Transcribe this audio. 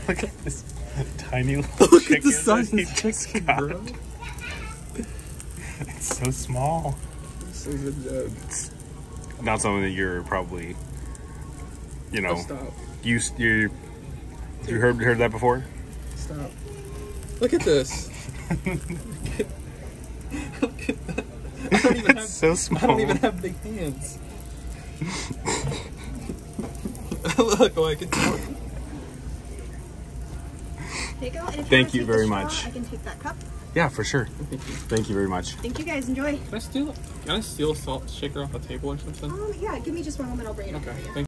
Look at this tiny little Look chicken. at the size of that this he just chicken, got. bro. It's so small. This is a joke. Not something that you're probably, you know, Oh, stop. you heard that before? Stop. Look at this. Look at that. I don't even have, So small. I don't even have big hands. Look, oh, I can tell. There you go. And if Thank you want to take very the straw, much. I can take that cup. Yeah, for sure. Thank you. Thank you very much. Thank you guys. Enjoy. Can I steal a salt shaker off a table or something? Yeah, give me just one moment. I'll bring it over Okay. here. Thank